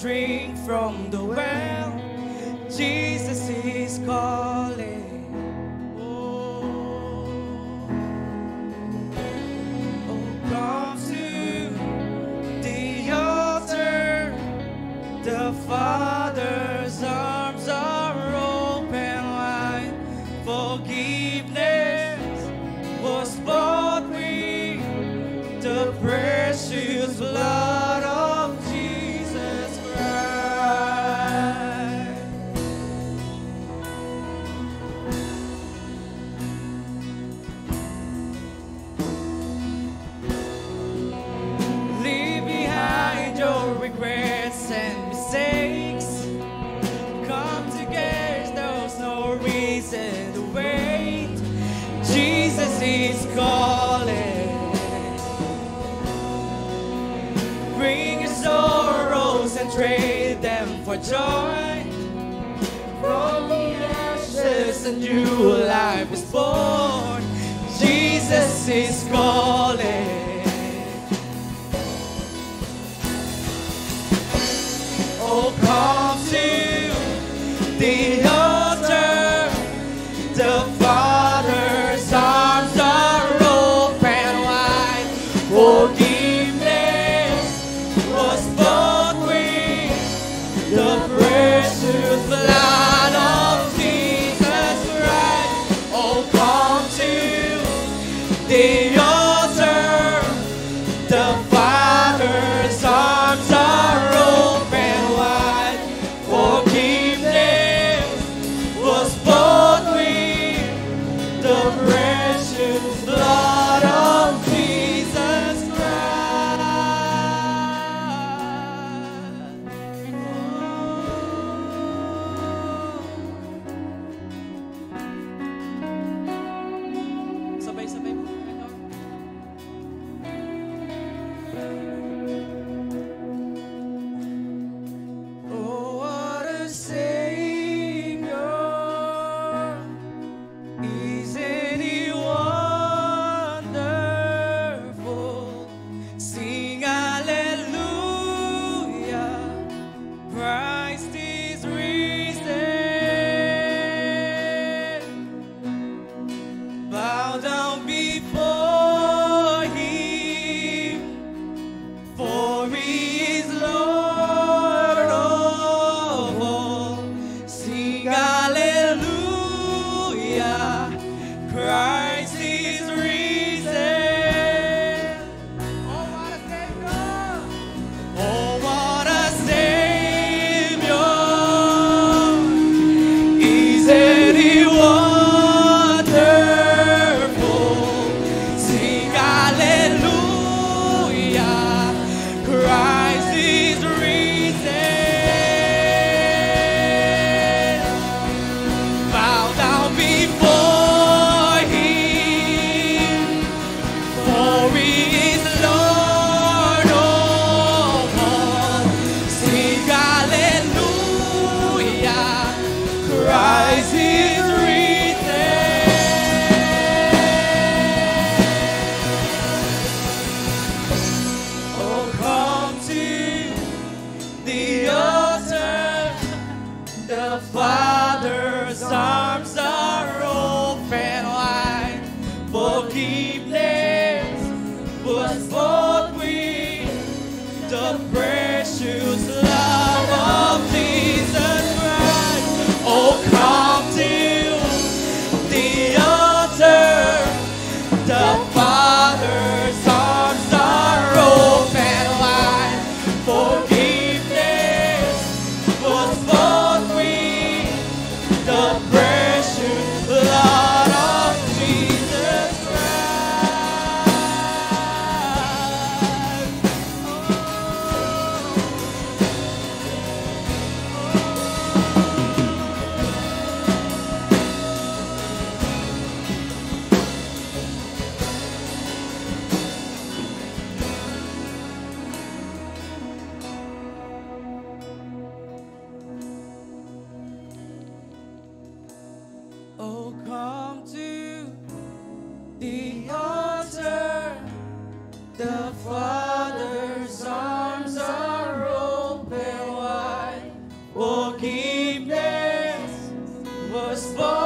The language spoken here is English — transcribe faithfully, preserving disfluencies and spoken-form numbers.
drink from the well. Jesus is calling. Oh, oh, come to the altar. The Father's arms are open wide. Forgiveness was bought with the precious blood of Jesus Christ. Leave behind your regrets and mistakes. Come together, there's no reason to wait. Jesus is calling. Bring your sorrows and trade them for joy. From the ashes a new life is born. Jesus is calling. Oh, come to the altar. The Father's arms are open wide. Forgiveness was bought with the precious blood of Jesus Christ. Oh, come to the altar. The Father's arms are open wide. Forgiveness was bought with the precious blood of Jesus Christ. Sabay-sabay po. Oh, what a Savior. Isn't He wonderful? Sing hallelujah. Christ is risen. Bow down before Him, for He is Lord of all. Sing hallelujah. Christ is risen. Oh, what a Savior! Oh, what a Savior! Isn't He wonderful? Sing hallelujah. Christ is risen. Bow down before Him, for He is Lord of all. Sing hallelujah. Christ is risen. Oh, come to the altar. The Father's arms are open wide. Forgiveness was bought with the precious love of Jesus Christ. Oh, come to the altar. The Father's arms are open wide. Forgiveness was bought with the precious blood of Jesus Christ. Oh, come to the altar. The Father's arms are open wide. was born.